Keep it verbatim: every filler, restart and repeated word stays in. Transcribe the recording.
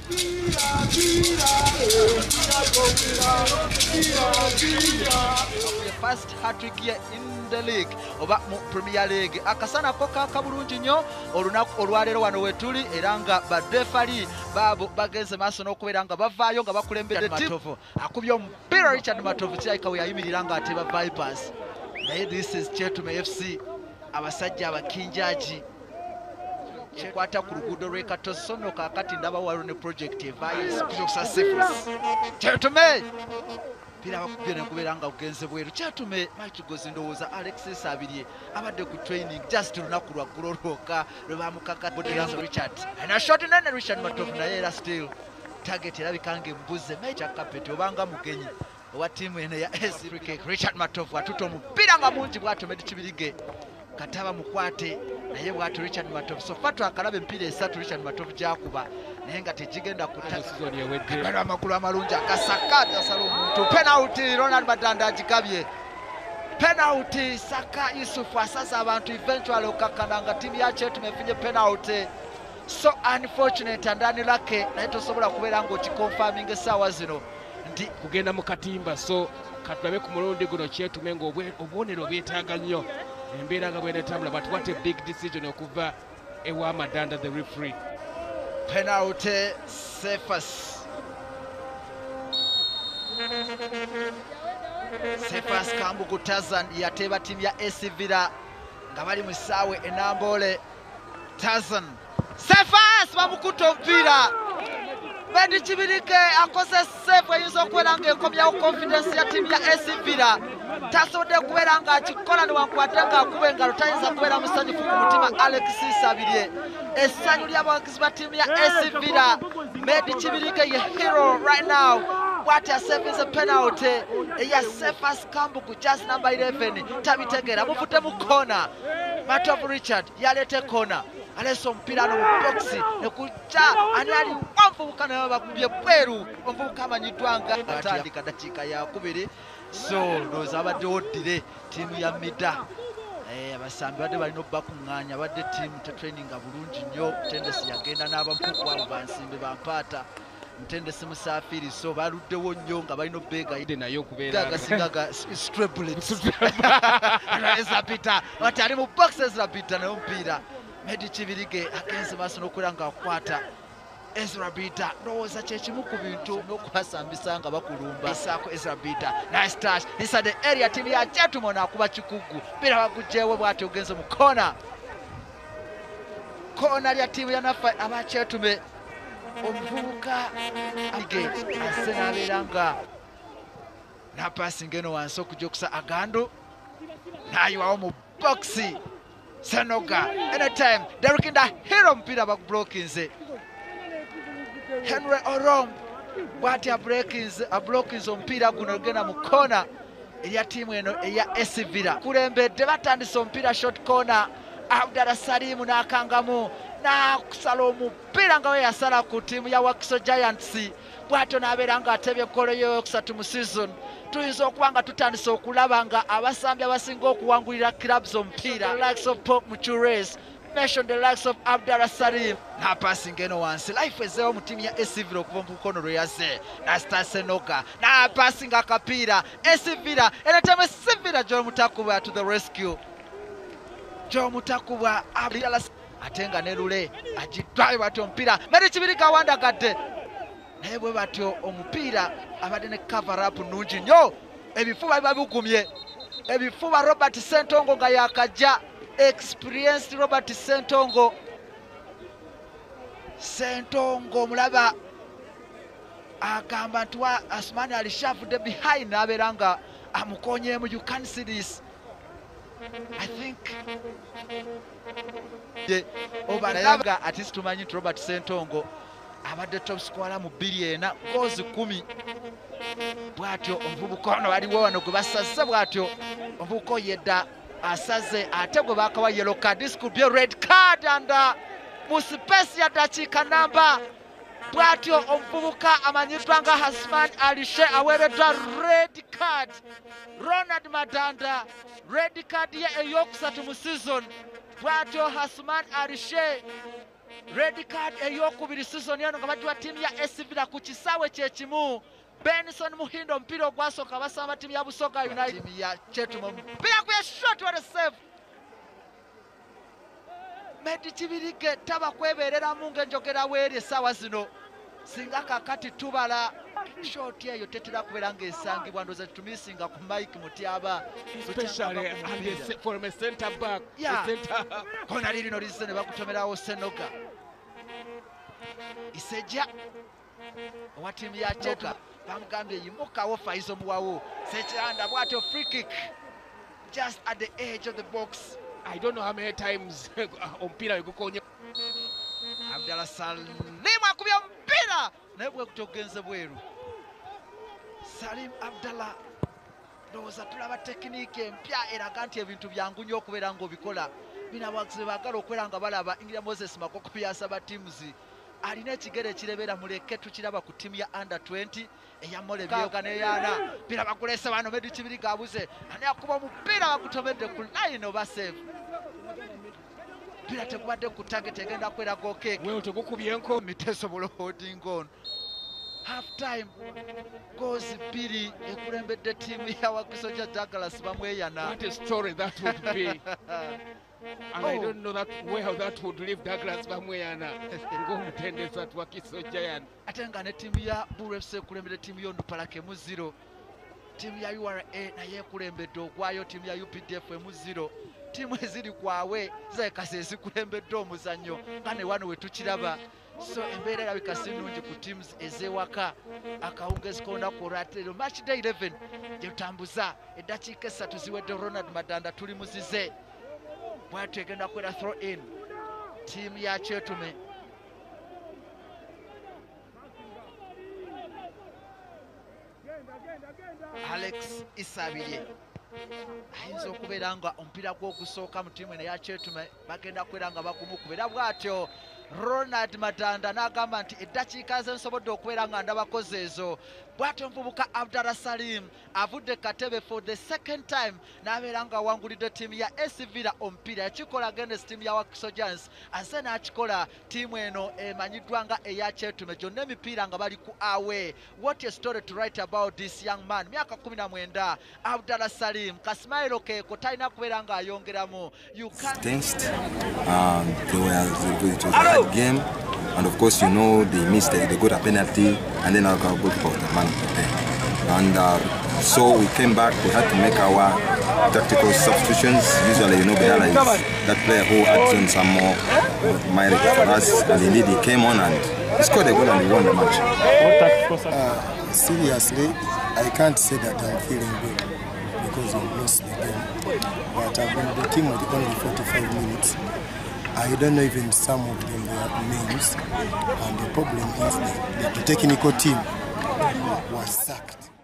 First hat-trick here in the league oba mu Premier League. Akasana ko kakabulungi nnyo olunaku olwaleero wano wetuli era nga badefali baabo bagenze maaso n'okubeera nga bavaayo nga bakulembedde Matovu akubye omupiira Richard Matovu kirabika we yayimirira nga ateba Vipers. Naye this is Kyetume F C abasajja abakinjaji ekwata ku luguudo lw'e Katosono kaakati ndaba waliwo ne project evaayo kuyosa Cephas. Kyetume pira bakubye ne kubeera nga ugenze bweru. Kyetume Mike Gozi ndowooza Alexis Abirye abadde ku training just lunaku lwa kulolooka lwe bamukaka Bodelanzo Richard. Na shot nene Richard Matovu naye era still target erabika ng'embuze Major Carpet obanga mugenyi owa tiimu eno ya S C Cricket. Richard Matovu atuta omupiira nga mungi bw'atyo Meddie Kibirige kataba mukwate naye bw'atyo Richard Matovu. So far twakalaba empiira esatu Richard Matovu gy'akuba naye nga tegigenda kutagala amakulu amalungi akasaka asala omuntu. Penalty Ronald Madanda agikabye. Penalty Saka Yusufu asasa abantu eventually okakana nga tiimu ya Kyetume efunye penalty. So unfortunate and unlucky naye tosobola kubeera ng'okikonfirming essaawa zino nti kugenda mu katimba. So katulabe ku mulundi guno Kyetume ng'obubonero beetaaga nnyo embeera nga bw'enetambula, but what a big decision okuva ewa Madanda the referee. Penalty Cephas. Cephas Kambugu Tarzan yateba tiimu ya A C Villa nga bali mu ssaawa enambole. Tarzan Cephas bamukuta omupiira. Meddie Kibirige akoze save eyinza okubeera ng'ekomyawo confidence ya tiimu ya A C Villa. Tasobodde kubeera ng'akikola newankubadde ng'akuba engalo tayinza kubeera musanyufu ku mutima Alexis Abirye. Essanyu ly'abawagizi ba tiimu ya A C Villa. Meddie Kibirige ye hero right now. Bw'ati asevinze penalty eya Cephas Kambugu just number eleven tabitegeera muvudde mu corner. Matovu Richard yaleeta corner aleese omupiira no mu boxi nekujja ani ali omuvubuka naye bakubye bweru omuvubuka amanyiddwa nga atandika dakiika yakubiri. So ndowooza abadde oddire tiimu ya Mida abasambi badde balina obbakuŋŋaanya badde tiimu tetraininga bulungi nnyo. Mutendesi yagenda n'abamukuku abo bansimbe bampaata Mutendesi Musafiri so baluddewo nnyo nga balina obbeegayidde naye okubeera gasingaga streblets Ezra Peter ati ali mu box. Ezra Peter naye omupiira Meddie Kibirige agenze maaso n'okubeera ng'akwata Ezra Peter. Ndowooza kyekimu ku bintu n'okubasambisa nga bakulumba isaako Ezra Peter. Nice touch inside the area. Tiimu ya Kyetume n'akuba kikugu mpira bagugyewo bw'ati ogenze mu kona. Kona lya tiimu ya Nafa aba Kyetume. Omuvubuka Ige ase n'abeera nga napasinga eno wansi okujjukusa Agando n'ayiwawo mu boxi. Senoga anytime Derek Nda hero omupiira bagublokinze. Henry Orom bw'ati ablokinze omupiira guno ogenda mu kona erya tiimu eno eya A C Villa. Kulembedde batandise omupiira short corner. Abdallah Salimu n'akangamu n'akusala omupiira nga we yasala ku tiimu ya Wakiso Giants. Bw'atyo n'abeera ng'atebye ggolo y'okusatu mu season. Tuyinza okuba nga tutandise okulaba nga abasambi abasinga okuwangulira clubs omupiira the likes of Pope Muchures mention the likes of Abdallah Salim n'apasinga eno wansi. Life ezeewo mu tiimu ya A C Villa okuva mu mukono lwe yazze n'asita Senoga n'apasinga akapiira A C Villa eneteme A C Villa Joel Mutakubwa to the rescue. Joel Mutakubwa Abdallah ate nga ne Lule agiddwayo bw'atyo omupiira Meddie Kibirige awandagadde naye bwe batyo omupiira abadde ne cover up nnungi nnyo. Ebifuba biba bigumye. Ebifuba Robert Sentongo nga yakajja experienced Robert Sentongo. Sentongo omulaba agamba nti wa Asmani alishavudde behind n'abeera nga amukonyeemu. You can see this. I think obalanga ati situmanyi nti Robert Sentongo abadde top scorer mu bbiri ena goals kumi. Bw'atyo omuvubuka ono waliwo wano gwe basaze bw'atyo omuvubuka yedda asaze ate gwe baakawa yellow card. This could be a red card and uh, mu space ya dakiika namba. Bw'atyo omuvubuka amanyiddwa nga Hasman Alishe aweereddwa red card. Ronald Madanda red card ye ey'okusatu mu season. Bw'atyo Hasman Alishe red card eyokubiri season eno nga bagiwa ttiimu ya S Villa ku kisaawe kyekimu. Benson Muhindo mpira ogwasooka basamba ttiimu ya Busoga United. Ttiimu ya Chetumo mpira gwe shot what a save. Meddie Kibirige taba kwebereramu ng'enjogera weeri essaawa zino. Singa kakati tubala short eyo tetera kubeera ng'esangibwa ndowooza tumisinga ku Mike Mutyaba. Especially for a centre back. Yeah. Kona lino lise ne bakutomerawo Senoga. Isejja owa ttiimu ya Chetumo bamugambye yimukawo Faizo Muwawu. Sekiranda bw'atyo free kick just at the edge of the box. I don't know how many times ompira gukonye. Abdallah Salim akubya ompira naye bwe kutogenze bweru. Salim Abdallah ndowooza tulaba tekiniki empya eraga nti ebintu byangu nnyo okubeera ng'obikola. Bina abawagizi baagala okubeera nga balaba Ingira Moses Makoko byasaba ttiimuzi. Alina ekigere ekirebeera muleke tukiraba ku ttiimu ya under twenty eya Mole Byoga n'eyaana. Mpira bakulese bano Meddie Kibirige abuze. Ani akuba omupiira bagutomedde ku line oba save. Mpira tegubadde ku target egenda kweraga okeeke. Wewe tegukubye enko. Miteesobola holding on. Half time goals bbiri ekulembedde ttiimu ya Wakisoja Douglas bamweyana. What a story that would be. And oh. I don't know that where that would leave Douglas bamweyana ng'omutendesa Wakisoja yana. Ate nga ne ttiimu ya Bull F C ekulembedde ttiimu y'Ondupalaka emu zero. Ttiimu ya U R A naye ekulembedde ogwayo ttiimu ya U P D F emu zero. Ttiimu eziri kwawe zirabika ezikulembedde omuzannyo nga ne wano we tukiraba. So embeera erabika si nnungi ku teams ez'ewaka. Akawungeezi k'olunaku olwaleero match day eleven gye tutambuza eddakiika essatu ziwedde Ronald Madanda tuli muzize. Bw'atyo egenda kwera throw in ttiimu ya Chetume. Alex Isabirye ayinza okubeera nga omupiira gw'ogusooka mu ttiimu eno eya Chetume bagenda kubeera nga bagumu kubeera bw'atyo. Ronald Madanda n'agamba nti eddakiika ze nsobodde okubeera nga ndabakoze ezo. Bw'atyo omuvubuka Abdallah Salim avudde katebe for the second time n'abeera nga awangulidde ttiimu ya S Villa omupiira. Yakikola against ttiimu ya Wakisojans ate n'akikola ttiimu eno emanyiddwa nga eya Chetume. Gyonna emipiira nga bali ku away. What a story to write about this young man. Myaka kumi na mwenda Abdallah Salim kasmailo keeko talina kubeera ng'ayongeramu. You can't um, they were, it was a hard game, and of course you know they missed it, they got a penalty and then I got good for the man there. And uh, so we came back, we had to make our tactical substitutions. Usually, you know, Bedala is that player who adds on some more mileage for us, and indeed he came on and he scored a goal and we won the match. Uh, seriously, I can't say that I'm feeling good because I've lost the game. But I've been the team with only forty-five minutes. I don't know even some of them their names, and the problem is that the technical team was sacked.